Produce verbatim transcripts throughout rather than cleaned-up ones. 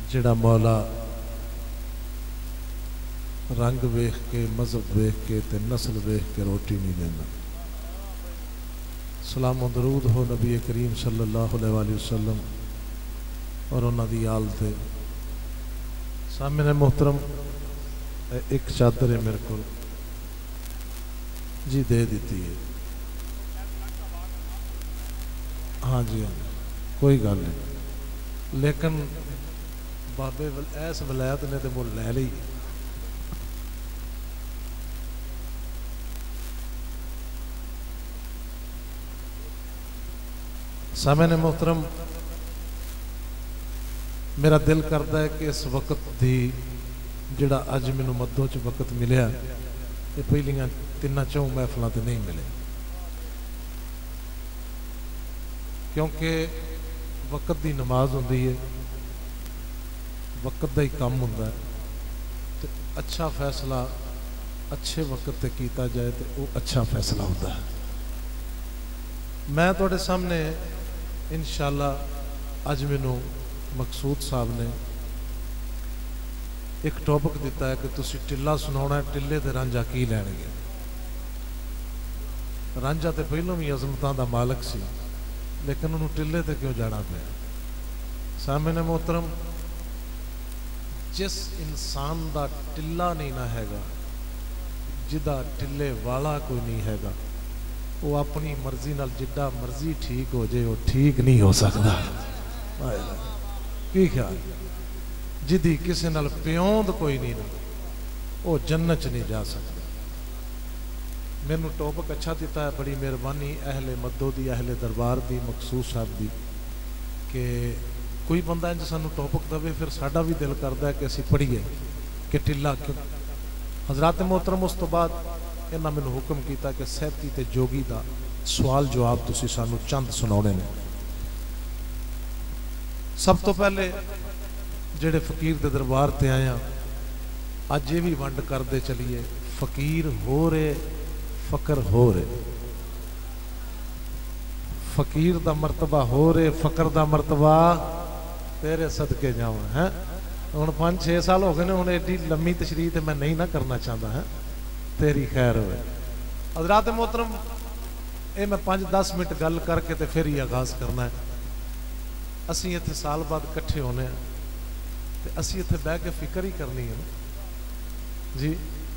जिहड़ा मौला रंग वेख के मजहब वेख के ते नस्ल वेख के रोटी नहीं देना। सलाम दरूद हो नबी करीम सल्लल्लाहु अलैहि वसल्लम और उन्होंने आल थे। सामने मोहतरम एक चादर है मेरे को जी दे दी है। हाँ जी हाँ कोई गल नहीं, लेकिन बाबे ऐस वलैत ने तो मुल लै ली। सामने मोहतरम मेरा दिल करता है कि इस वक्त दी जिहड़ा अज मैनू मद्दों च वक्त मिलिया ये पहलियां तिना चौं महफलों तो नहीं मिले, क्योंकि वक्त की नमाज होंदी है, वक्त का ही काम होंदा है। तो अच्छा फैसला अच्छे वक्त पे किया जाए तो वो अच्छा फैसला होता है। मैं तुहाडे सामने इंशाअल्लाह अज मैनू मकसूद साहब ने एक टॉपिक दिता है कि तुसी टिल्ला सुनाना है, टिल्ले ते रांझा की लैणगे। रांझा तो पहलों भी अजमतां दा मालक सी, लेकिन उन्होंने टिल्ले ते क्यों जाना पाया? सामने मोहतरम जिस इंसान दा टिल्ला नहीं ना हैगा, जिदा टिल्ले वाला कोई नहीं हैगा, वो अपनी मर्जी नाल जिड्डा मर्जी ठीक हो जाए वो ठीक नहीं हो सकता। की ख्याल? जिदी किसी नाल प्योंद कोई नहीं, वो जन्नत नहीं जा सकता। मैनू टॉपिक अच्छा दिता है, बड़ी मेहरबानी अहले मद्दो दी, अहले दरबार दी, मकसूद साहब दी, कि कोई बंदा इंज सानू टॉपिक दे फिर साडा भी दिल करता है कि असीं पढ़ीए कि टिल्ला क्यों। हजरात मोहतरम उस तो बाद इन्हां मैनू हुक्म किया कि सैती ते जोगी दा सवाल जवाब तुसीं सानू चंद सुनाने ने। सब तो पहले जेड़े फकीर दे दरबार ते आया अज ये भी वंड करते चलीए, फकीर हो रहे फकर हो रहे, फकीर दा मरतबा हो रहे, फकर दा मरतबा तेरे सदके जावा है। हुण पांच छे साल हो गए ने, हुण एडी लम्मी तशरीह ते मैं नहीं ना करना चाहता है, तेरी खैर होए। हज़रात मोहतरम ये मैं पाँच दस मिनट गल करके तो फिर ही आगाज़ करना है। असी इत्थे साल बाद इकट्ठे होने तो असी इत्थे बह के फिक्र ही करनी है जी।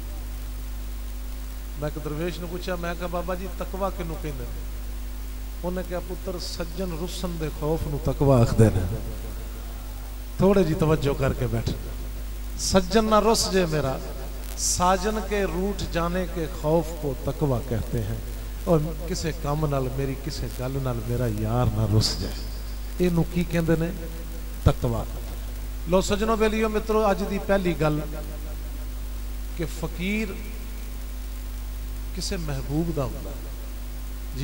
मैं एक दरवेश ने पूछा, मैं कहा बाबा जी तकवा किनू कहंदे? उन्हें कहा पुत्र सज्जन रुसन दे खौफ नू तकवा आखदे ने। थोड़े जी तवज्जो करके बैठ। सज्जन ना रुस जे मेरा, साजन के रूठ जाने के खौफ को तकवा कहते हैं। और किसे काम नाल मेरी किसे गल नाल मेरा यार ना रुस जाए, इनू की कहंदे ने? तकवा। लो सजनों बेलियो मित्रों, अज दी पहली गल कि फकीर किसे महबूब दा हुंदा जी।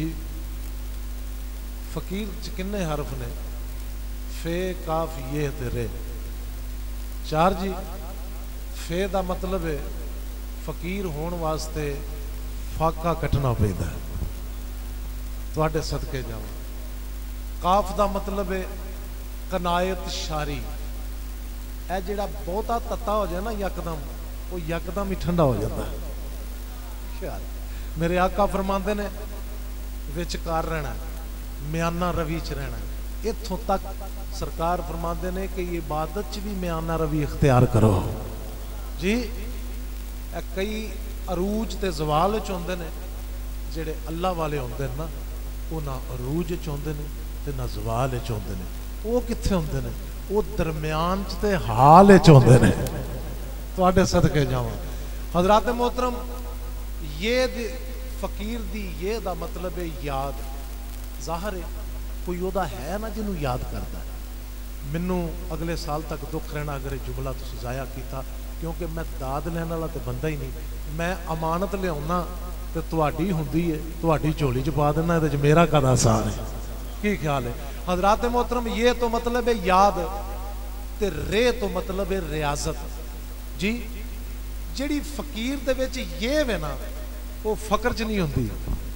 फकीर च किन्ने हरफ ने? फे काफ ये ते रे, चार जी। फे दा मतलब है फकीर होने वास्ते फाका कटना पैदा है, तुहाडे सदके जावां। काफ दा मतलब है कनायत शारी, ए जिहड़ा बहुता तत्ता हो जाए ना यकदम, वो यकदम ही ठंडा हो जाता है। ख्याल मेरे आका फरमाते ने विचकार रहना, म्याना रवि च रहना। इत्थों तक सरकार फरमाते ने कि इबादत च भी म्याना रवि इख्तियार करो जी। ए कई अरूज ते जवाल च होंदे ने, जेड़े अल्लाह वाले होंदे ना वो ना अरूज च होंदे ने ते ना जवाल च होंदे ने। वो कित्थे होंदे ने? वो दरम्यान च ते हाल च होंदे ने। तुहाडे सदके जावां। हज़रात मोहतरम ये फकीर दी ये दा मतलब है याद। जाहिर है कोई ओदा है ना जिन्हों याद करता है। मैनू अगले साल तक दुख रहना अगर ये जुमला तुसीं ज़ाया किया, क्योंकि मैं दाद लैन वाला तो बंदा ही नहीं। मैं अमानत लियाउना तो तुहाडी हुंदी है, तुहाडी झोली च पा देना, इहदे च मेरा काहदा आसान है? की ख्याल है? हज़रात मोहतरम ये तो मतलब है याद, ते रे तो मतलब है रियाजत जी। जिहड़ी फकीर दे विच ये वे ना वो फकर च नहीं होंदी।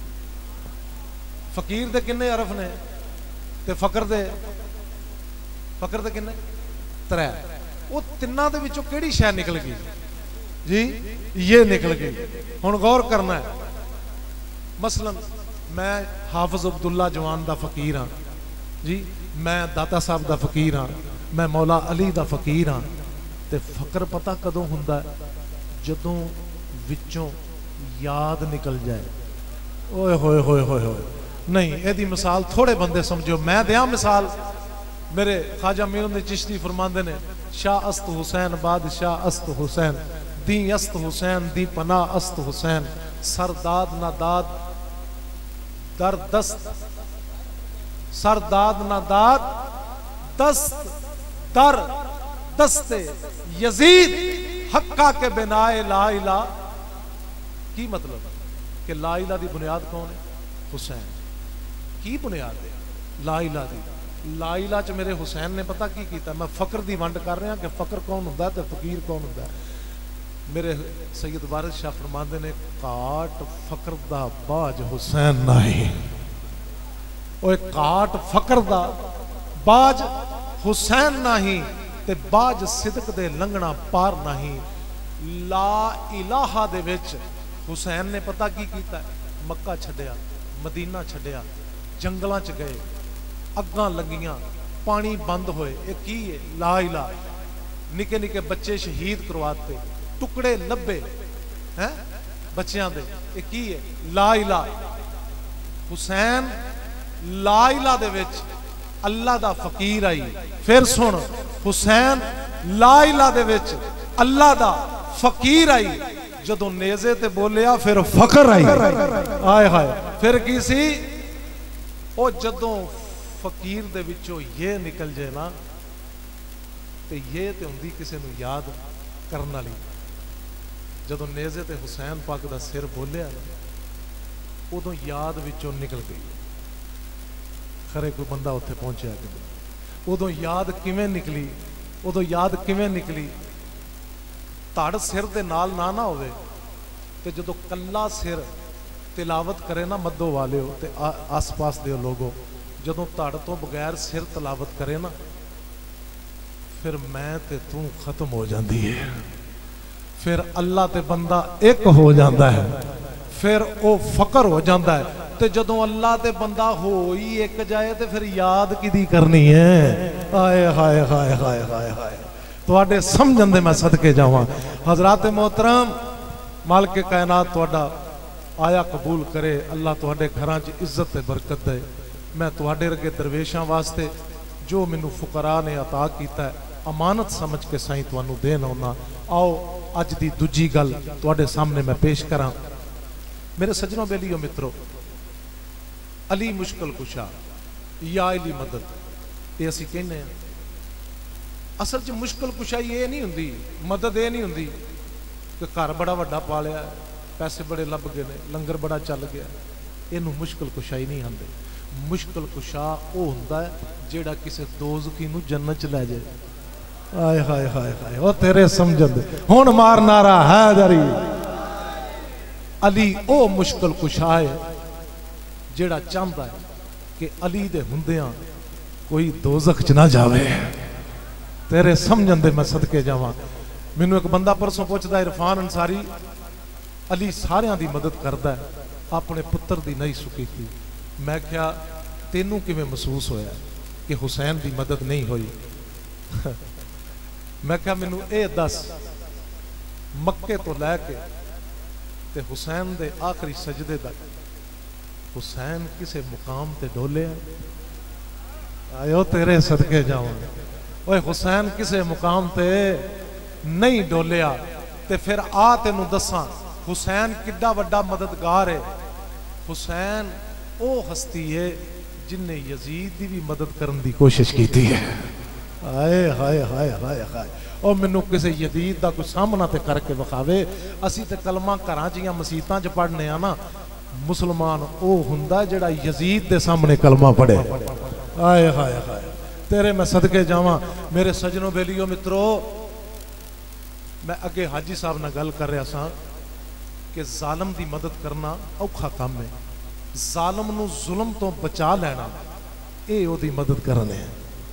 फकीर दे किन्ने अरफ ने ते फकर दे फकर दे किन्ने? त्रै। वो तिन्ना दे विचों केड़ी शै निकल गई जी? ये निकल गई। हुण गौर करना है। मसलन मैं हाफिज अब्दुल्ला जवान दा फकीर हाँ जी, मैं दाता साहब दा फकीर हाँ, मैं मौला अली दा फकीर हाँ। ते फकर पता कदों हुंदा है? जदों विचों याद निकल जाए। ओए होए होए होए होए नहीं, यदी मिसाल थोड़े बंदे समझो, मैं दिया मिसाल। मेरे ख्वाजा मीरुद्दीन चिश्ती फरमांदे ने, शाह अस्त हुसैन बादशाह अस्त हुसैन, दी अस्त हुसैन दी पना अस्त हुसैन, सरदाद ना दाद दर दस्त, सरदाद ना दाद दस्त दर दस्ते यजीद हक्का के बिनाए ला इला। की मतलब कि ला इला दी बुनियाद कौन है? हुसैन। की बुनियाद है ला इला दी? ला इला च मेरे हुसैन ने पता की कीता? मैं फकर दी वंड कर रहा कि फकर कौन हुंदा ते फकीर कौन हुंदा। मेरे सैयद वारिस शाह फरमांदे ने, काट फकर दा बाज हुसैन नहीं। ओए काट फकर दा बाज हुसैन नहीं, ते बाज सिदक दे लंघना पार नहीं। ला इलाहा दे विच हुसैन ने पता की कीता? मक्का छड्या, मदीना छड्या, जंगलों च गए, अग्गां लगियां, पानी बंद होए। ये की है? ला इला। निके निके बच्चे शहीद करवाते, टुकड़े लब्बे हैं बच्चों दे। ये की है? ला इला। हुसैन ला इला दे विच अल्लाह दा फकीर आई। फिर सुन, हुसैन ला इला दे विच अल्लाह दा फकीर आई। जदों नेज़े ते बोलिया फिर फकर आई। आए हाय, फिर की सी? ओ जदों फकीर दे विचों ये निकल जाए ना, तो ये तो हुंदी किसी नूं याद करन वाली। जदों नेज़े ते हुसैन पाक दा सिर बोलिया उदों याद विचों निकल गई। खरे कोई बंदा उत्थे पहुंचा कि उदों याद किवें निकली? उदों याद किवें निकली? धड़ सिर दे नाल ना ना होवे ते जदों कल्ला सिर तिलावत करे ना मद्दो वाले हो ते आस पास दे लोगों, जदों धड़ तो बगैर सिर तिलावत करे ना, फिर मैं ते तू खत्म हो जाती है। फिर अल्लाह ते बंदा एक हो जाता है, फिर वो फकर हो जाता है। ते जदों अल्लाह ते बंदा हो ही एक जाए तो फिर याद किदी करनी है? हाय हाय हाय हाय हाय हाय, तुहाडे समझण दे मैं सदके जावां। हजरात मोहतरम, मालिक कायनात तुहाडा आया कबूल करे। अल्लाह तुहाडे घरां च इज्जत ते बरकत दे। मैं तुहाडे अगे दरवेशां वास्ते जो मैनू फुकरा ने अता कीता है, अमानत समझ के साईं तुहानू देन आउना। आओ अज दी दूजी गल तुहाडे सामने मैं पेश करां। मेरे सज्जनों बेलियो मित्रों, अली मुश्किल कुशा या अली मदद, ये असीं कहने हैं। असल च मुश्किल कुशाई ये नहीं हुंदी, मदद ये नहीं हुंदी कि घर बड़ा वड्डा पा लिया, पैसे बड़े लभ गए ने, लंगर बड़ा चल गया, इनू मुश्किल कुशाई नहीं आंदे। मुश्किल कुशा वो हुंदा है जिहड़ा किसी दोज़खी नू जन्नत च लै जाए। हाय हाय हाय हाय, ओ तेरे समझण दे हुण मार नारा है जरी। अली ओ मुश्किल कुशा है जिहड़ा चाहता है कि अली दे हुंदियां कोई दोज़ख च ना जावे। तेरे समझण दे मैं सदके जावां। मैनू एक बंदा परसों पुछदा, इरफान अंसारी अली सारियां दी मदद करदा है, अपने पुत्र दी नहीं सुकी थी। मैं क्या तेनू किवें महसूस होया कि हुसैन दी मदद नहीं हुई? मैं क्या मैनू ए दस, मक्के तो लैके ते हुसैन दे आखिरी सजदे तक हुसैन किसे मुकाम ते डोले? आयो तेरे सदके जावां। ओए हुसैन किसे मुकाम ते नहीं डोलिया। ते फिर आ तेनू दसां हुसैन किड्डा वड्डा मददगार है। हुसैन ओ हस्ती है जिन्हें यजीद की भी मदद करने की कोशिश की है। हाय हाय हाय हाय हाय, और मैनू किसी यजीद का कोई सामना तो करके विखावे। असी तो कलमा घर च मसीतां च पढ़ने आ ना, मुसलमान वो हुंदा जिहड़ा यजीद के सामने कलमा पढ़े। हाय हाय हाय, तेरे मैं सदके जावां। मेरे सजनों बेलियो मित्रों, मैं अगे हाजी साहब नाल गल कर रहा सा कि जालम की मदद करना औखा काम है। जालम नू जुल्म तो बचा लेना ये ओदी मदद करने है।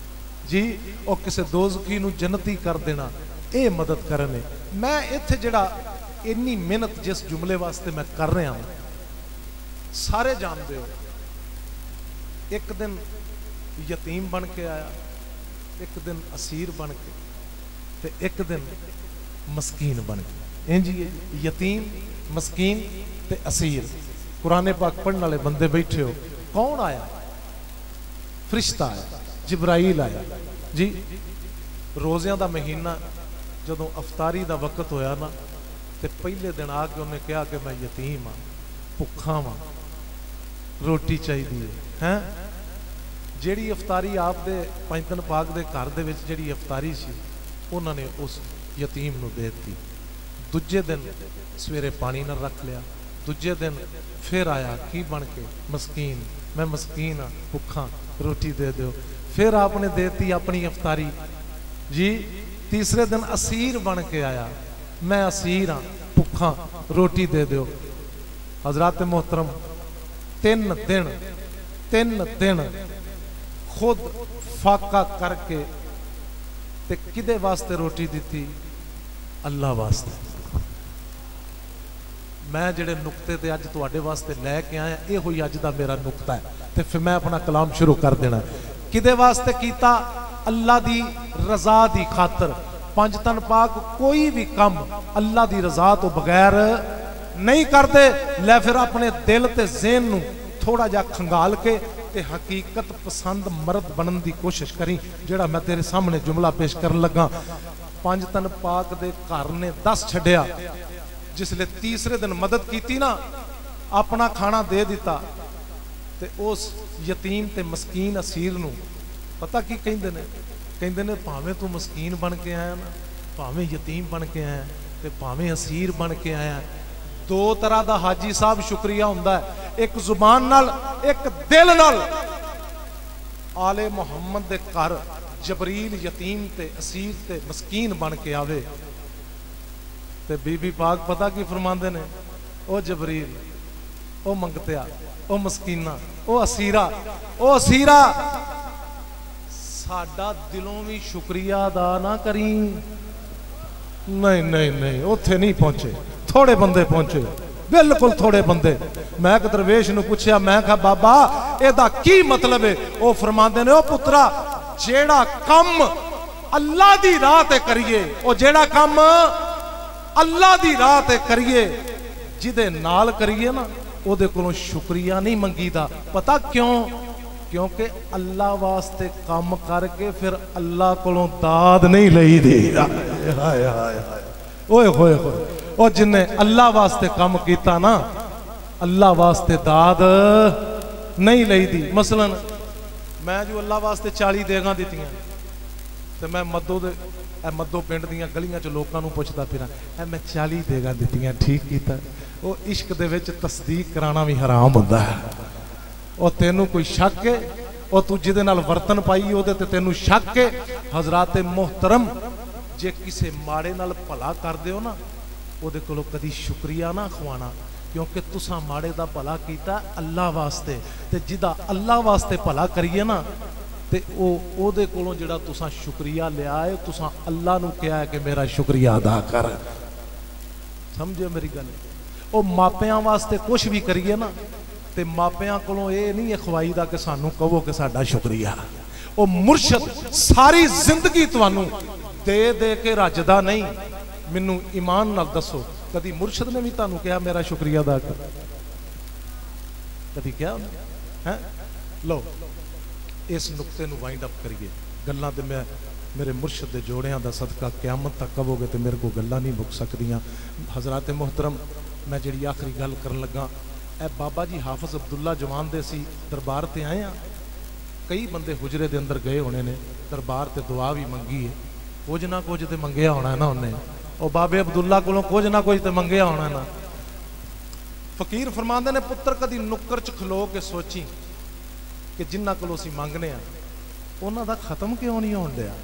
जी और किसी दोज़खी नूं जन्नती कर देना, ये मदद करने। मैं इत्थे जिहड़ा इन्नी मेहनत जिस जुमले वास्ते मैं कर रहा हूँ, सारे जानते हो। एक दिन यतीम बन के आया, एक दिन असीर बन के, ते एक दिन मस्कीन बन के। इंज ही यतीम, मस्कीन ते असीर। कुरान पाक पढ़ने वाले बंदे बैठे हो, कौन आया? फरिश्ता आया, जिब्राइल आया जी। रोज़ियां दा महीना जदों अफतारी दा वक्त होया ना, ते पहले दिन आके उन्हें कहा कि मैं यतीम हाँ, भुखा वा, रोटी चाहिए है। जिहड़ी अफतारी आप दे पंजतन पाक दे घर दे विच जिहड़ी अफतारी सी, उन्होंने उस यतीम नूं दे दी। दूजे दिन सवेरे पानी न रख लिया, दूजे दिन फिर आया की बन के मस्कीन, मैं मस्कीन हाँ, भुखा, रोटी दे दो। फिर आपने देती अपनी अफतारी जी। तीसरे दिन असीर बन के आया, मैं असीर हाँ, भुखा, रोटी दे दो। हजरत मोहतरम तीन दिन तीन दिन खुद फाका करके ते किदे वास्ते रोटी दी? अल्लाह वास्ते। मैं जिहड़े नुकते ते अज तुहाडे वास्ते लैके आया, ये होई अज दा मेरा नुकता है। ते फिर मैं अपना कलाम शुरू कर देना। किदे वास्ते कीता? अल्लाह दी रजा दी खातर। पंज तन पाक कोई भी काम अल्लाह दी रजा तो बगैर नहीं करते। लै फिर अपने दिल ते ज़हन नूं थोड़ा जा खंगाल के ते हकीकत पसंद मर्द बनने की कोशिश करी। जिहड़ा मैं तेरे सामने जुमला पेश कर लगा, पंज तन पाक दे घर ने दस छड्या। जिसले तीसरे दिन मदद की ना, अपना खाना दे दिता, ते उस यतीम ते मस्कीन असीर नूं पता की कहंदे ने? कहंदे ने भावें तू मस्कीन बन के आया ना, भावें यतीम बन के आया, ते भावें असीर बन के आया, दो तरह का हाजी साहब शुक्रिया हुंदा है। एक जुबान नाल, एक दिल नाल। आले मुहम्मद दे घर जबरील यतीम ते असीर ते मस्कीन बन के आवे, ते बीबी पाक पता की फरमांदे ने? ओ जबरील, ओ मंगतिया, ओ मस्कीना, ओ असीरा, ओ असीरा, साडा दिलों भी शुक्रिया अदा ना करी। नहीं नहीं नहीं, उत्थे नहीं पहुंचे, थोड़े बंदे पहुंचे, बिल्कुल थोड़े बंदे। मैं एक दरवेश नूं पुछया, मैं कहा बाबा एदा की मतलब है? वो फरमांदे ने, ओ पुत्रा, जेड़ा कम अल्लाह दी राह ते करिए, ओ जेड़ा कम अल्लाह दी राह ते करिए, जिदे नाल करिए ना, ओदे कोलों शुक्रिया नहीं मंगीदा। पता क्यों? क्योंकि अल्लाह वास्ते काम करके फिर अल्लाह कोलों दाद नहीं लई दी। हाय हाय हाय, ओए होए होए। और जिन्हें अल्लाह वास्ते काम किया ना, अल्लाह वास्ते दाद नहीं लई दी। मसलन मैं जो अल्लाह वास्ते चाली देगा दित्तियां, तो मैं मद्दो दे मद्दो पिंड दियां गलियां च लोगों को पुछदा फिरां, ऐ मैं चाली देगा दित्तियां, ठीक कीता। वो इश्क दे विच तस्दीक कराना भी हराम हुंदा है। और तेनू कोई शक है, और तू जिहदे नाल वर्तन पाई ओहदे ते तेनू शक है। हजरात मोहतरम, जे किसी माड़े नाल भला कर दिओ ना, ओहदे कोलों कदी शुक्रिया ना खवाना, क्योंकि तुसा माड़े दा भला कीता अल्लाह वास्ते, ते जिदा अल्लाह वास्ते भला करिए ना, ते ओहदे कोलों जिहड़ा तुसा शुक्रिया लिया है, तुसा अल्लाह नूं कहा है कि मेरा शुक्रिया अदा कर। समझो मेरी गल? ओ मापियां वास्ते कुछ भी करिए ना, ते मापियां कोलों ये नहीं खवाई दा कि सानू कहो कि साडा शुक्रिया। ओ मुर्शद सारी जिंदगी तुहानू दे दे के रजदा नहीं। मैनू ईमान नाल दसो, कदी मुर्शद ने भी तुहानू कहा मेरा शुक्रिया अदा कर? कदी क्या है? लो इस नुकते नू वाइंड अप करिए। गल्लां ते मैं मेरे मुर्शद दे जोड़ियां दा सदका क्यामत तक कहोगे तो मेरे को गल्लां नहीं मुक सकदियां। हजरात मोहतरम, मैं जिहड़ी आखिरी गल करन लगा, ए बाबा जी हाफिज अब्दुल्ला जवान दे सी दरबार ते आए हैं। कई बंदे हुजरे दे अंदर गए होने ने, दरबार ते दुआ भी मंगी है, कुछ ना कुछ तो मंगया होना है ना उन्हें। और बाबे अब्दुल्ला को कुछ ना कुछ तो मंगया होना है ना। फकीर फरमांदे ने, पुत्र कदी नुक्कर च खलो के सोची कि जिन्ना कोलों असीं मंगने आ उन्हां दा खत्म क्यों नहीं होण दिया।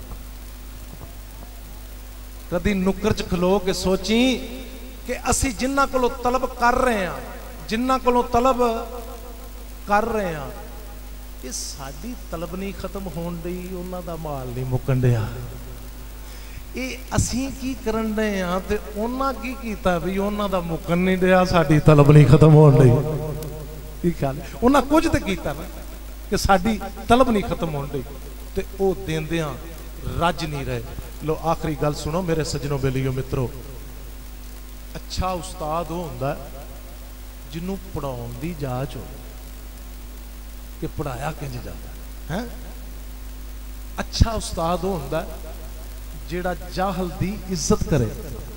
कदी नुक्कर च खलो के सोची कि असीं जिन्ना कोलों तलब कर रहे हैं, जिन्ना कोलों तलब कर रहे हैं, ये साडी तलब नहीं खत्म होण दी, उन्हां दा माल नहीं मुकन दिया। ये असीं की करन दे आ ते उन्हां की कीता भी उन्हां दा मुकन नहीं दिया, साडी तलब नहीं खत्म होण दी। की ख्याल उन्हां कुछ ते कीता ना कि साडी तलब नहीं खत्म होण दी, ते ओ देंदियां रज नहीं रहे। लो आखिरी गल सुनो मेरे सजनों बेलियो मित्रों, अच्छा उस्ताद वो हुंदा जिन्हों पढ़ाउण दी जाच हो कि पढ़ाया किंज जाता है। अच्छा उस्ताद वो हुंदा जिहड़ा जाहल दी इज्जत करे,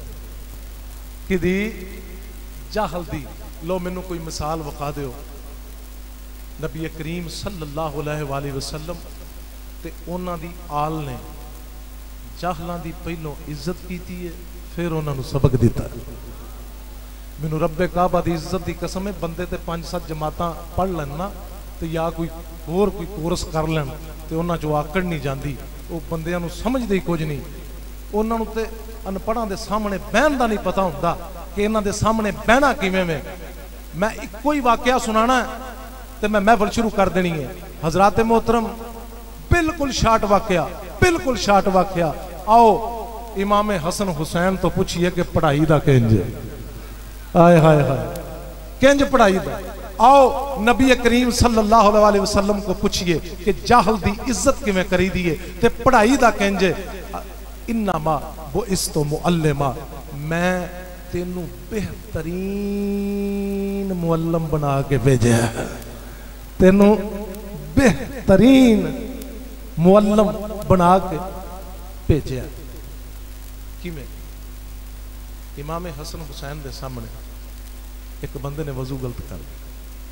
कि जाहल दी। लो मैनू कोई मिसाल विखा दिओ, नबी करीम सल्लल्लाहु अलैहि वसल्लम ते उन्हां दी आल ने जाहलां दी पहलों इज्जत कीती है, फिर उन्होंने सबक दिता। मैनू रब्बे काबा दी इज्जत दी कसम है, बंदे ते पंज सत्त जमातां पढ़ लैन ना तो या कोई होर कोई कोर्स कर लैन तो उन्हां चों आकड़ नहीं जाती, वो बंदियां नूं समझदे ही कुछ नहीं। उन्हां नूं ते अनपढ़ां दे सामने बहन दा नहीं पता हुंदा कि इन्हां दे सामने बहना किवें में। मैं इक्को ही वाकया सुनाना तो मैं महफिल शुरू कर देनी है। हजरात मोहतरम, बिल्कुल शार्ट वाकया, बिल्कुल शार्ट वाकया। आओ इमाम हसन हुसैन तो पूछिए कि पढ़ाई दा किंज, आए हाय हाय किंज पढ़ाई दा। आओ नबी करीम सल्लल्लाहु अलैहि वसल्लम को पूछिए कि जाहल दी इज्जत किवें करी दी है ते पढ़ाई दा किंज। इन्नमा वो इस तो मुअल्लिमा, मैं तेनू बेहतरीन मुअल्लम बना के भेजा, तेनू बेहतरीन मुअल्लम बना के भेजा। किमें? इमाम हसन हुसैन के सामने एक बंदे ने वजू गलत कर दिया।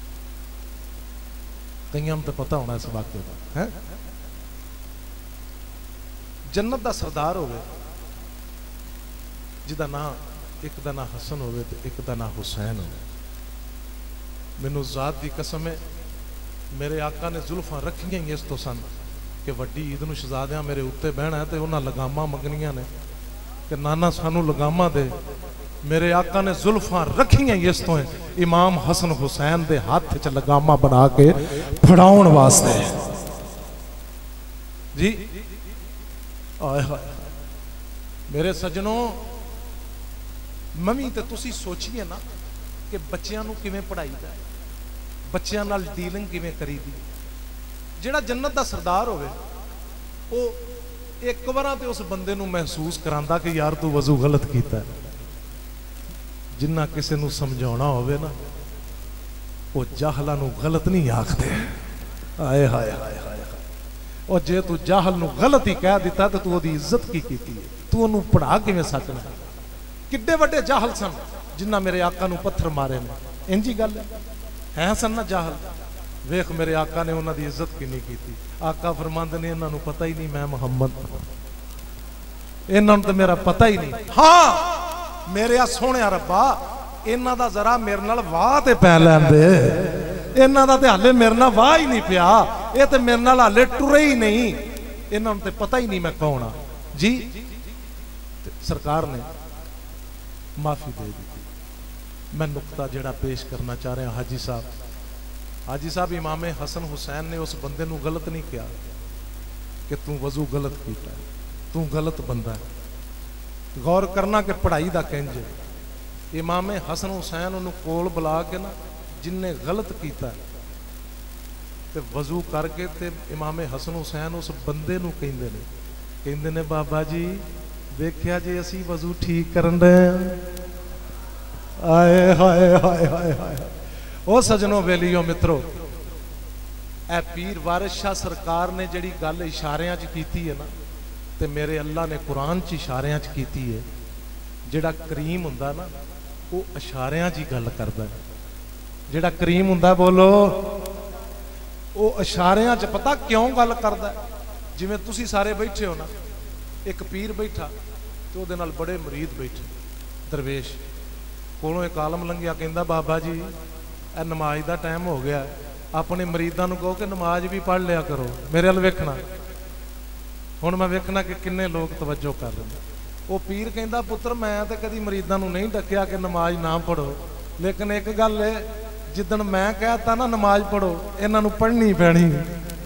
कईयां तो पता होना इस वाक्य का है। जन्नत का सरदार होवे जिदा ना एक दा ना हसन होवे ते एक दा ना हुसैन होवे। मैनू जात की कसम है, मेरे आका ने जुल्फां रखियां ही इस तो सन कि वड्डी ईद नूं शहजादियां मेरे उत्ते बहना है तो उन्हां लगामां मंगनियां ने कि नाना सानू लगामां दे। मेरे आका ने जुल्फां रखियां ही इस तो है इमाम हसन हुसैन दे हाथ च लगामां बना के फड़ाउण वास्ते जी। आए हाय मेरे सजनों, ममी तो तुसी सोचिए ना कि बच्चों नूं किवें पढ़ाईदा, बच्चों नाल डीलिंग किवें करीदी। जिहड़ा जन्नत दा सरदार होवे वो एक बार तो उस बंदे नूं महसूस करांदा कि यार तू वजू गलत कीता। जिन्ना किसी नूं समझाउणा होवे ना वो जाहलां नूं गलत नहीं आखदे। आए हाय हाय हाय। और जे तू जाहल नूं गलत ही कह दिता तो तू ओदी इज्जत की कीती है, तू ओनूं पढ़ा किवें सकदा। किड्डे वड्डे जाहल सन जिन्ना मेरे आका नूं पत्थर मारे ने। इंजी गल है सन ना जाहल। वेख मेरे आका ने उन्हां दी इज्जत किन्नी कीती। आका फरमांदे ने इन्हां नूं पता ही नहीं मैं मुहम्मद, इन्हां नूं ते मेरा पता ही नहीं। हाँ मेरे आ सोहणिया रब्बा, इन्हां दा जरा मेरे नाल वाह ते पै लैंदे, इन्हां दा ते हाले मेरे नाल वाह ही नहीं पिया, ये ते मेरे नाल हाले टुरे ही नहीं, इन्हां नूं ते पता ही नहीं मैं कौन आ जी। सरकार ने माफी दे दी। मैं नुकता जिहड़ा पेश करना चाह रहा हाजी साहब, हाजी साहब इमाम हसन हुसैन ने उस बंदे नूं गलत नहीं किया कि तू वजू गलत कीता, तू गलत बंदा है। गौर करना कि पढ़ाई दा किंज। इमाम हसन हुसैन उन्होंने कोल बुला के ना जिन्ने गलत किया ते वजू करके ते इमाम हसन हुसैन उस बंदे नूं कहंदे ने कहंदे ने बाबा जी देखिया जे असी वजू ठीक करन दे। आए हाय हाय हाय हाय। ओ सजनों वेलियो मित्रों, ए पीर वारिस शाह सरकार ने जिहड़ी गल इशारियां च कीती है ना ते मेरे अल्लाह ने कुरान च इशारियां च कीती है। जिहड़ा करीम हुंदा ना वो इशारियां च ही गल करदा है। जिहड़ा करीम हुंदा बोलो वो इशारियां च पता क्यों गल करदा है। जिवें तुसी सारे बैठे हो ना, एक पीर बैठा तो उहदे नाल बड़े मुरीद बैठे, दरवेश कोलों एक आलम लंघिया कहंदा बाबा जी ए नमाज का टाइम हो गया, अपने मरीदां नूं कहो कि नमाज भी पढ़ लिया करो। मेरे अल वेखना हुण मैं वेखना कि किन्ने लोग तवज्जो कर रहे हैं। वो पीर कहंदा पुत्र मैं तो कभी मरीदां नूं नहीं डकिया कि नमाज ना पढ़ो, लेकिन एक गल है जिदन मैं कहता ना नमाज पढ़ो इन्हां नूं पढ़नी पैनी।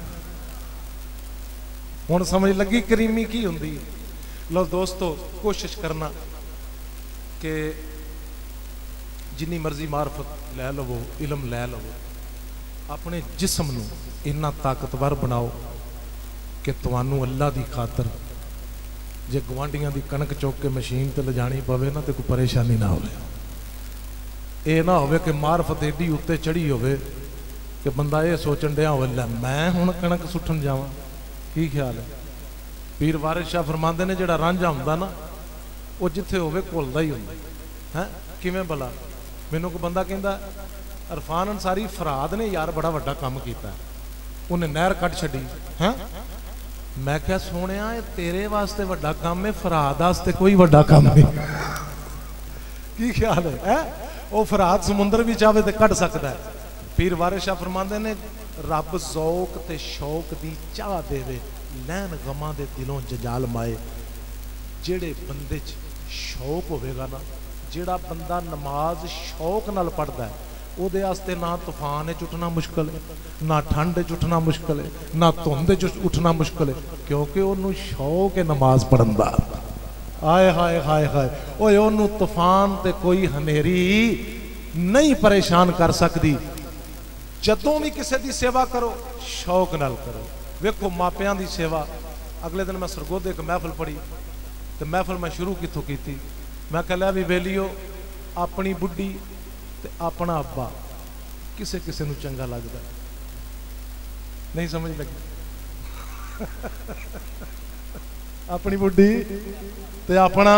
हुण समझ लगी करीमी की हुंदी। लो दोस्तों, कोशिश करना कि जिन्नी मर्जी मार्फत लै लवो, इलम लै लवो, अपने जिस्म नूं इन्ना ताकतवर बनाओ कि तुहानू अल्लाह दी खातर जे गवांढियां दी कणक चुक के मशीन ते लिजानी पवे ना तो कोई परेशानी ना होवे। ये ना होवे कि मार्फत एडी उत्ते चढ़ी होवे कि बंदा ये सोचन दिया हो मैं हुण कणक सुट्टन जावां। की ख्याल है? पीर वारिस शाह फरमांदे ने जिहड़ा रांझा हुंदा ना वो जिथे होवे घुलदा ही हुंदा है। किवें भला? मैनूं कोई बंदा कहंदा इरफान अंसारी फराद ने यार बड़ा वड्डा काम कीता, उन्हें नहर कट छड्डी है। मैं क्या सोनिया तेरे वास्ते वड्डा काम है, फराद वास्ते कोई वड्डा काम नहीं। की ख्याल है, है? वो फराद समुंदर भी चाहे तो कट सकता है। पीर वारिस शाह फरमांदे ने रब ज़ौक ते शौक दी चाह देवे, लैन गमां दे दिलों जजाल माए। जेड़े बंदे च शौक होवेगा ना, जेड़ा बंदा नमाज शौक नाल पढ़दा है, ਉਹਦੇ वास्ते ना तूफान च उठना मुश्किल है, ना ठंड च उठना मुश्किल है, ना धुंद च उठना मुश्किल है, क्योंकि उन्होंने शौक है नमाज पढ़न दा। आए हाय हाय हाय ओए ओनू तूफान ते कोई हनेरी नहीं परेशान कर सकती। जदों भी किसी की सेवा करो शौक नाल करो। वेखो मापियां की सेवा, अगले दिन मैं सरगोधे एक महफिल पढ़ी तो महफिल मैं शुरू कितों की, मैं कह लिया भी वेलियो अपनी बुढ़ी ते अपना अब्बा किसे किसे नू चंगा लगता नहीं समझ लगी। अपनी बुढ़ी ते अपना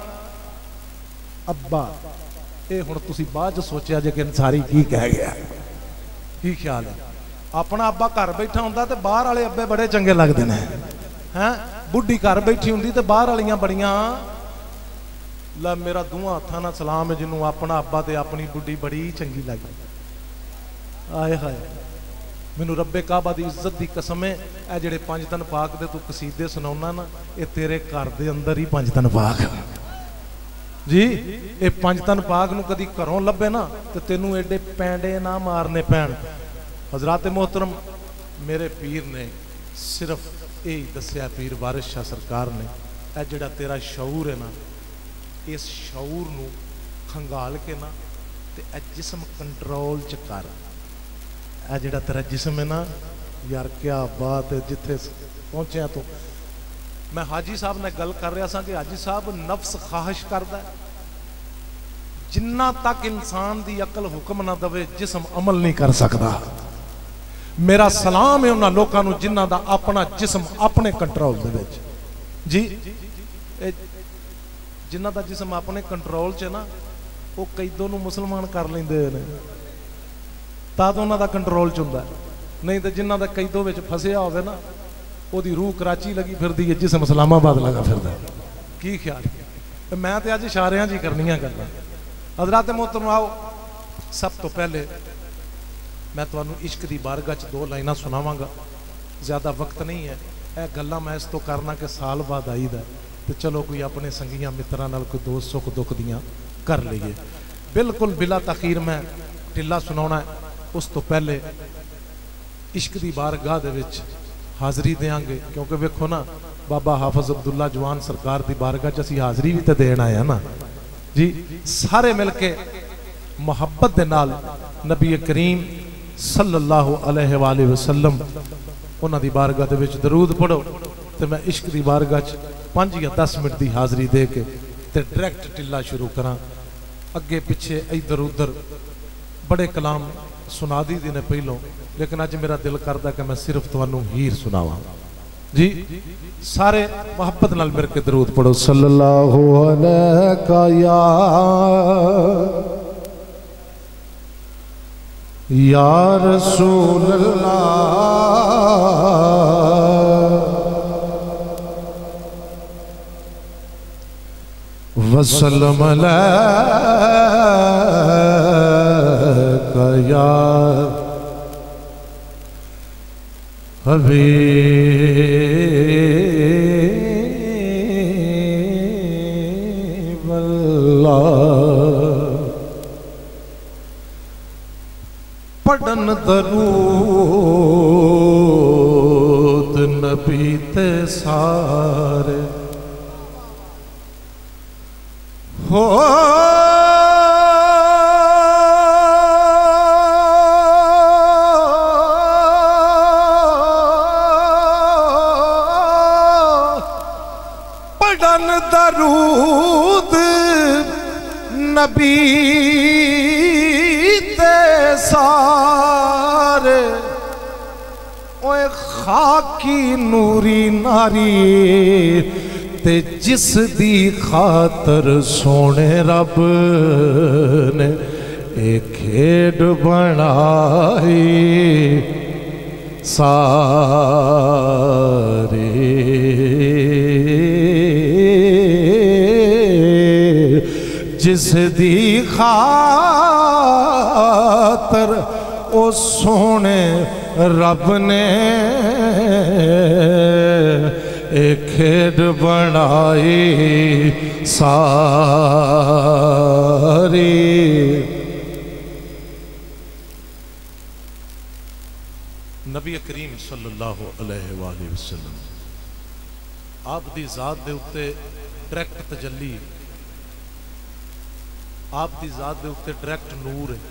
अब्बा, ये हुण तुसीं बाद च सोचिया जे कि अंसारी की कह गया। की ख्याल है? अपना अब्बा घर बैठा हुंदा ते बाहर वाले अब्बे बड़े चंगे लगदे ने हैं। बुढ़ी घर बैठी हुंदी ते बाहर वालियां बड़ियां। ला मेरा दूहां हत्थां नाल सलाम है जिन्होंने अपना अब्बा ते अपनी बुढ़ी बड़ी चंगी लगी। आए हाय मैनू रब्बे काबा दी इज्जत दी कसम है, ए जेड़े पंज तन पाक दे तू कसीदे सुनाउना ना, ये तेरे घर दे अंदर ही पंज तन पाक जी। ये पंज तन पाक नू कदी घरों लभे ना तो तेनू एडे पैंडे ना मारने पैण। हजरात मोहतरम, मेरे पीर ने सिर्फ यही दसिया, पीर वारिस शाह सरकार ने, ए जेड़ा तेरा शऊर है ना, इस शऊर नू खंगाल के ना ते ए जिस्म कंट्रोल च कर। ए जेड़ा तेरा जिस्म है ना यार, क्या बात है। जिथे पहुंचे तो मैं हाजी साहब ने गल कर रहा था कि हाजी साहब नफ्स ख्वाहिश करता है, जिन्ना तक इंसान की अकल हुक्म ना दवे जिस्म अमल नहीं कर सकता। मेरा सलाम है उन्होंने लोगों को जिन्हों का अपना जिस्म अपने कंट्रोल दे विच जी। जिन्हों का जिस्म अपने कंट्रोल च ना, वो कैदों नूं मुसलमान कर लेंदे ने, तद उन्हों का कंट्रोल च हुंदा। नहीं तो जिन्हों का कैदों में फसिया होवे ना, ओदी रूह कराची लगी फिरदी है, जिस्म इस्लामाबाद लगा फिरदा। की ख्याल? मैं तो अज इशारियां जी करनियां गल्लां। हज़रात मोहतरम आओ, सब तो पहले मैं तुहानू इश्क दी बारगाह च दो लाइनां सुनावांगा, ज़्यादा वक्त नहीं है। यह गल्लां मैं इस तो करना कि साल बाद आईदा तो चलो कोई अपने संगियां मित्रां नाल कोई दोस्त सुख दुख दियां कर लीए। बिल्कुल बिला तखीर मैं टिल्ला सुनाना है। उस तो पहले इश्क दी बारगाह दे विच हाज़री देंगे, क्योंकि वेखो ना बाबा हाफिज अब्दुल्ला जवान सरकार की बारगाह च असीं हाज़री भी तो देन आए ना जी। सारे मिल के मुहब्बत दे नाल नबी करीम सल्लल्लाहु अलैहि वसल्लम उन्हां दी बारगाह दे विच दरूद पढ़ो। तो मैं इश्क दी बारगाह च पाँच या दस मिनट की हाज़री दे के ते डायरैक्ट टिल्ला शुरू करा। अगे पिछे इधर उधर बड़े कलाम सुना दी ने पहलों, लेकिन अज मेरा दिल करता कि मैं सिर्फ तुहानू हीर सुनावा जी। सारे मुहब्बत नाल मिल के दरूद पढ़ो। सल्लल्लाहु अलैका या या रसूल अल्लाह, वसल्लम अलैका या हबीब अल्लाह। पढ़न दरूद न नबी ते सारे हो पढ़न दरूद नबी ते सारे ओए खाकी नूरी नारी ते जिस दी खातर सोने रब ने एक खेड बनाई सारे जिस दी खातर ओ सोने रब ने एक खेड बनाई सारी। नबी करीम सल्लल्लाहु अलैहि वसल्लम आप दी जात दे उत्ते डायरेक्ट तजल्ली, आप दी जात दे उत्ते डायरेक्ट नूर है।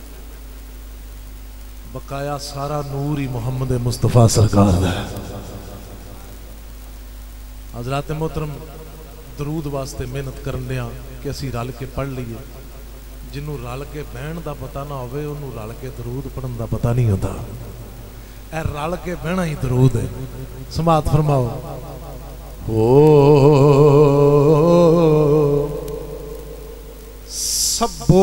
बकाया सारा नूर ही मुहम्मद मुस्तफा सरकार दा है। हज़रात मोहतरम दरूद वास्ते मेहनत करने कि असी रल के पढ़ लीए। जिन्हों रल के बहन का पता ना होवे उन्होंने रल के दरूद पढ़न का पता नहीं होता। ए रल के बहना ही दरूद है। समात फरमाओ। ओ सबो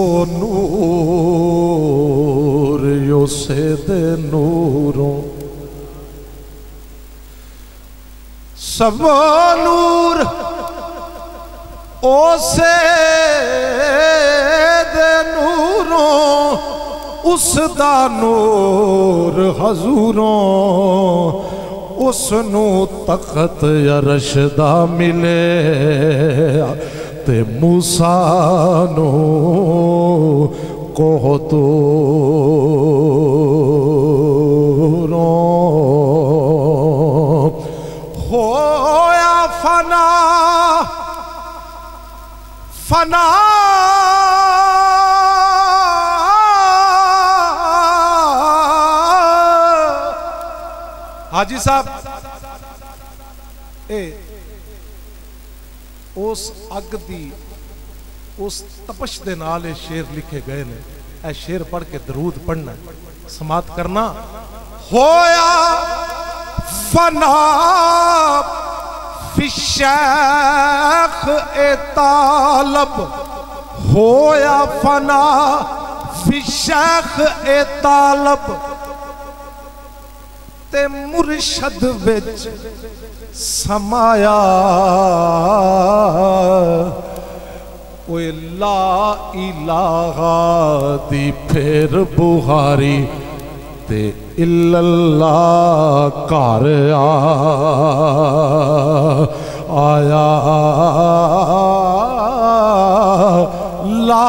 नूर यो से दे नूरों, सबो नूर ओ से दे नूरों, उस दा नूर हजूरों, उसनू तखत या रशदा मिले ते मूसा नो कोह तो होया फना फना हाजी साहब ए उस अग दी उस तपश दे नाल शेर लिखे गए ने। ए शेर पढ़ के दरूद पढ़ना समात करना। होया फना फिशैख ए तालब, होया फना फिशैख ए तालब ते मुर्शद विच समाया। ओए ला इलाहा दी फिर बुहारी ते इल्लल्लाह घर आया। ला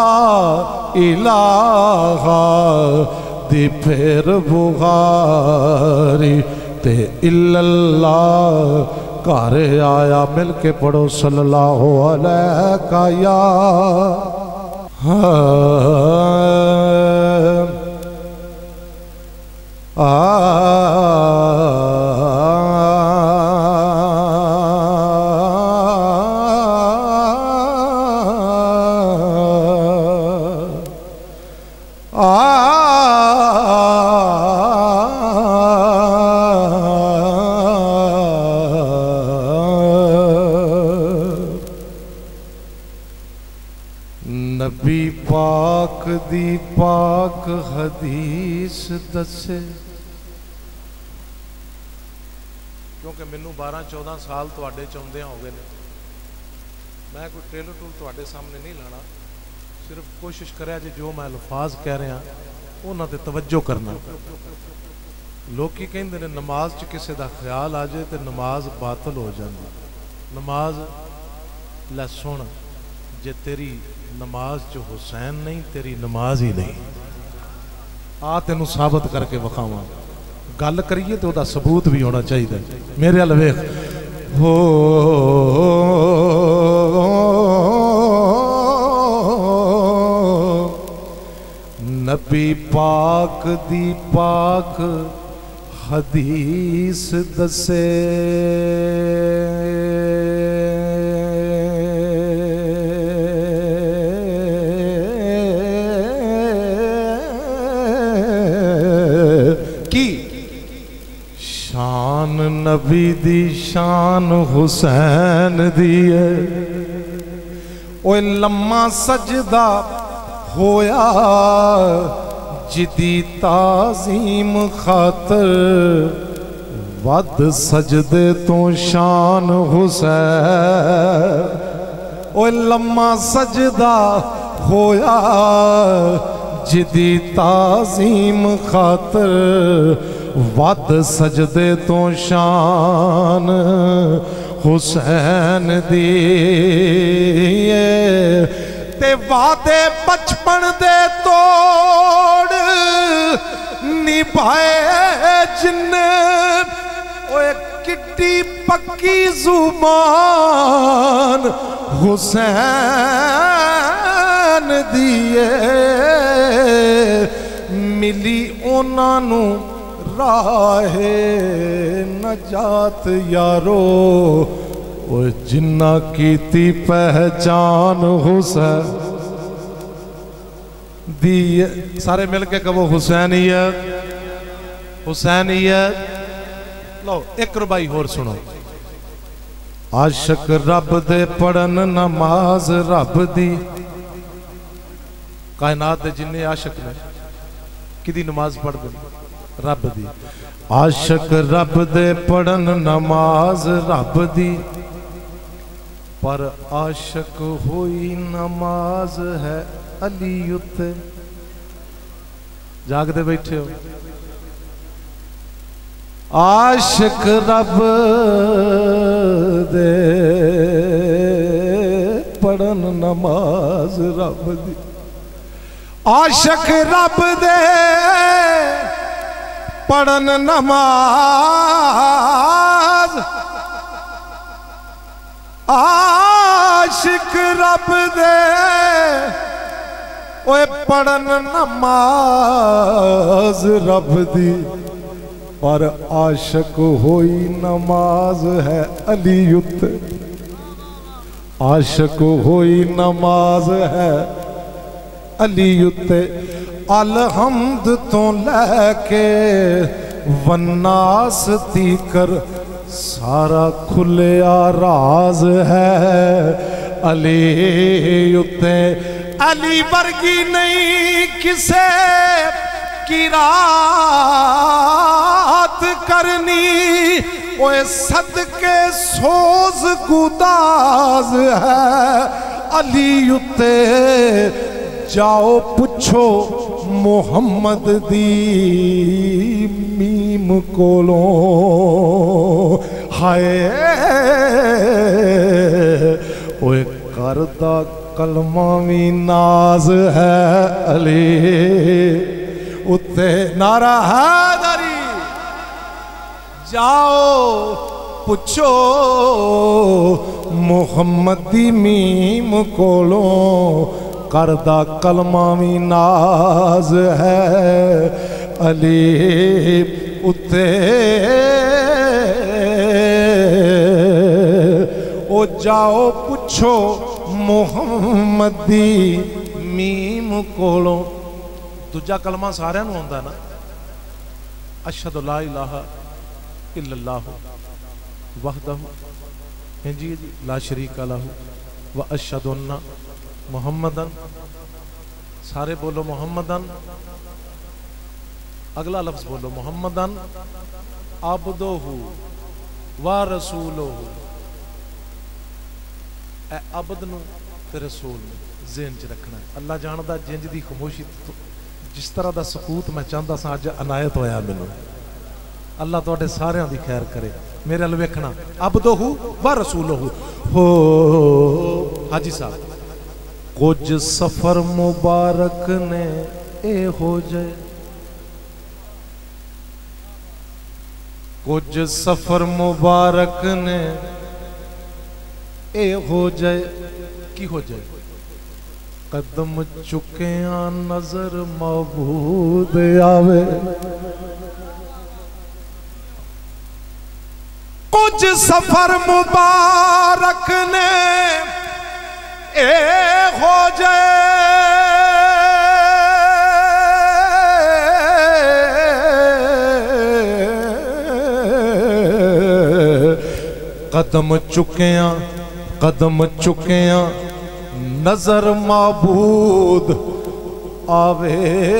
इलाहा दी फिर बुहारी ते इल्लल्लाह घर आया। मिल के पढ़ो सल्लल्लाहु अलैहि या आ नबी पाक दी पाक हदीस दसे। क्योंकि मैनू बारह चौदह साल तुहाडे चाहुंदे हो गए ने, मैं कोई टेल टूल तुहाडे सामने नहीं लाना। सिर्फ कोशिश करें जी जो मैं अल्फाज कह रहा उन्हां ते तवज्जो करना। लोग कहते हैं नमाज च किसी का ख्याल आ जाए तो नमाज बातल हो जाती। नमाज लै सुन, जे तेरी नमाज च हुसैन नहीं तेरी नमाज ही नहीं। आ तेनू साबित करके विखावां। गल करिए तो उसका सबूत भी होना चाहिए। मेरे अल वेख हो नबी पाक दी पाक हदीस दसे की शान नबी दी शान हुसैन दी है। ओए लम्मा सजदा होया जिदी ताजीम खातर वद सजदे तो शान हुसैन। ओए लम्मा सजदा होया जिदी ताजीम खातर वद सजदे तो शान हुसैन दी। ते वादे बचपन दे तोड़ निभाए जिन्ने ओए किड्डी पक्की जुबान हुसैन दिए मिली उन्हां राहे नजात यारो जिन्ना कीती पहचान हुसैन दी। सारे मिलके कहो हुसैनियत हुसैनियत। लो एक रुबाई होर सुनो। आशिक रब दे पढ़न नमाज रब दी। कायनात दे जिन्ने आशिक ने किदी नमाज पढ़दे रब दी। आशिक रब दे पढ़न नमाज रब दी पर आशिक हुई नमाज है अली उत्ते। जागते बैठे हो। आशिक रब दे पढ़न नमाज रब दी। आशिक रब दे पढ़न नमाज आशिक रब दे ओए पढ़न नमाज रब दी पर आशिक होई नमाज है अली उत्ते। आशिक होई नमाज है अली उत्ते। अलहम्द तो लैके वन्नास तीकर सारा खुलिया राज है अली उत्ते। अली वर्गी नहीं किसे की रात करनी ओए सदके सोज गुदाज है अली उत्ते। जाओ पुछो मोहम्मद दी मीम कोलों हाय ओए करदा कलमा भी नाज है अली उत्ते। नारा हैदरी जाओ पुछो मोहम्मद दी मीम कोलों करदा कलमा भी नाज है अली उत्ते। ओ जाओ पुछो मुहम्मदी मीम कोलों। दूजा कलमा सारिਆਂ ਨੂੰ ਆਉਂਦਾ ना अशहदु ला इलाहा इल्लल्लाहु वहदहु जी जी ला शरीका लहू व अशहदु अन्ना मुहम्मदन। सारे बोलो मुहम्मदन। अगला लफ्ज बोलो मुहम्मदन अब्दुहु व रसूलुहु। ए अब्द नूं ते रसूल नूं ज़हन च रखना। अल्लाह जानदा जिंज दी खामोशी जिस तरह का सकूत मैं चाहता सा अज अनायत होया मैनू। अल्लाह तुहाडे सारियां दी खैर करे। मेरे अल वेखना अब्दुहु व रसूलुहु हो। हाजी साहब कुछ सफर मुबारक ने ए हो जाए कुछ सफर मुबारक ने ए हो जाए की हो जाए, कदम चुके नजर मबूद आवे। कुछ सफर मुबारक ने ए हो जाए, कदम चुके कदम चुके नजर माबूद आवे।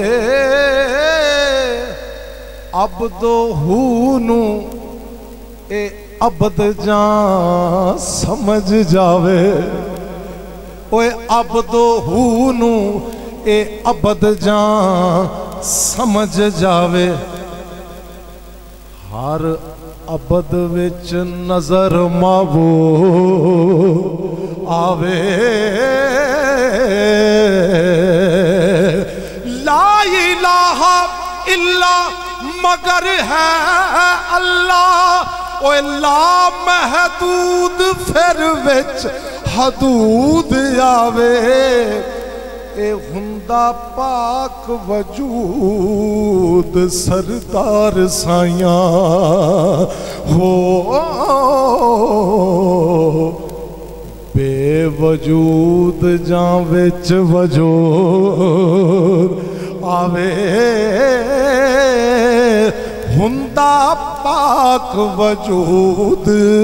अबदो हू नू ए अबद जां समझ जावे, ओए अबदो हू नू ए अबद जां समझ जावे। हर अबद विच नजर माबूद आवे। ला इलाहा इल्ला मगर है अल्लाह, ओए ला महदूद फिर विच हदूद आवे। ए हुंदा पाक वजूद सरदार साइया हो, बेवजूद जां विच वजूद आवे। हुंदा पाक वजूद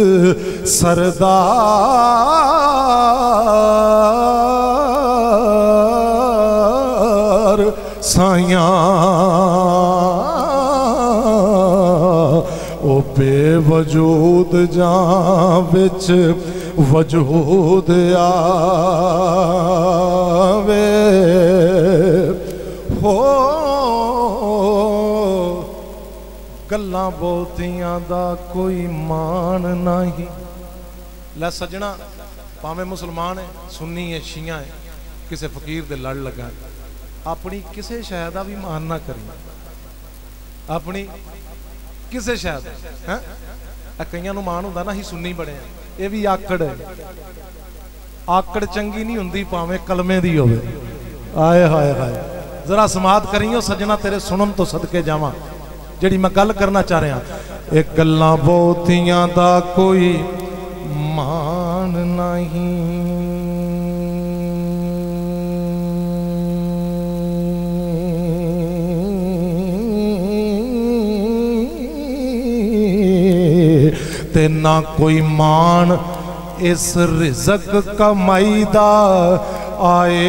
सरदार साइया ओ बेवजूद जां विच वजूद आवे हो। गल्लां बहुतियां दा कोई मान नहीं। लै सजना भावें मुसलमान है, सुन्नी है, शिया है, किसी फकीर दे लड़ लगा, अपनी किसी शय दा भी मान ना करी, अपनी किसी शय है। कईयां नूं मान हुंदा ना ही सुन्नी बड़े, ये भी आकड़ है। आकड़ चंगी नहीं हुंदी भावें कलमे दी होवे। आए हाय हाय जरा समात करियो सजना, तेरे सुनन तो सदके जावां जिहड़ी मैं गल करना चाह रहा। एक गल्लां बहुतियां दा कोई मान नहीं। ते ना कोई मान इस रिज़क कमाई दा आए।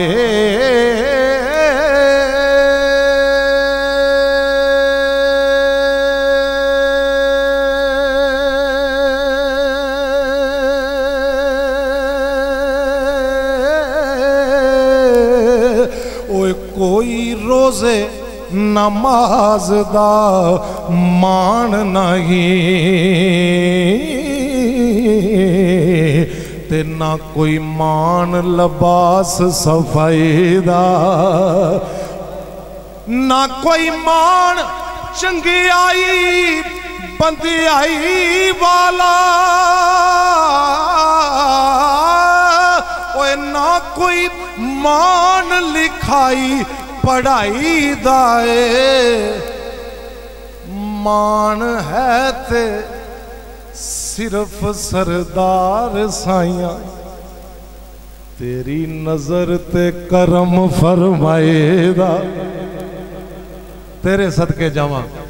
कोई रोजे नमाज दा मान नहीं, ते ना कोई मान लबास सफाई दा, ना कोई मान चंगियाई बंदियाई वाला, ओए ना कोई मान लिखाई पढ़ाई दाए। मान है ते सिर्फ सरदार साइया, तेरी नजर ते करम फरमाएदा। तेरे सदके जावां।